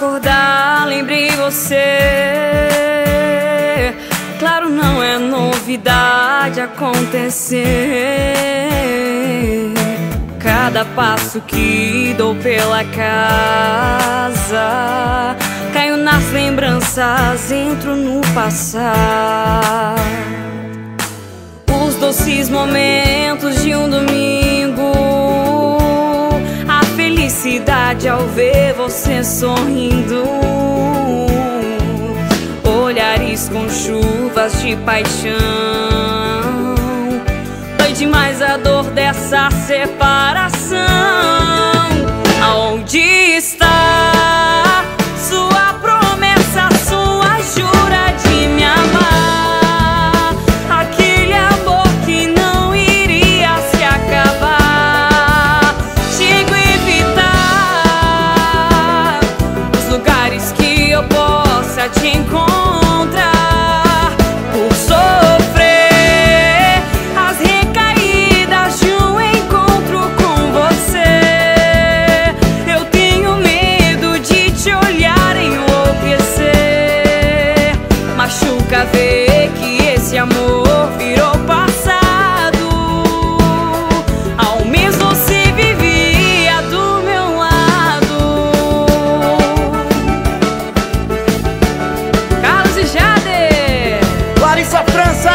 acordar, lembrei você. Claro, não é novidade acontecer. Cada passo que dou pela casa, caio nas lembranças, entro no passado. Os doces momentos de um domingo, a felicidade ao ver você sorrindo, olhares com chuvas de paixão. Dói demais a dor dessa separação. Aonde está sua promessa, sua jura de me amar? Aquele amor que não iria se acabar. Chego a evitar os lugares que eu possa te encontrar, por sofrer as recaídas de um encontro com você. Eu tenho medo de te olhar enlouquecer. Machuca ver que esse amor virou passado. Ao menos você vivia do meu lado. Carlos e Jader, Larissa França.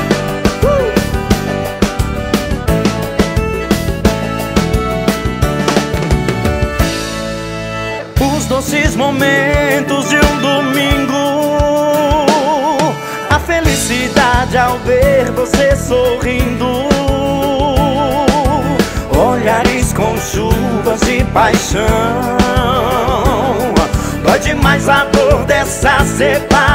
Os doces momentos de um domingo, a felicidade ao ver você sorrindo, olhares com chuvas de paixão. Dói demais a dor dessa separação.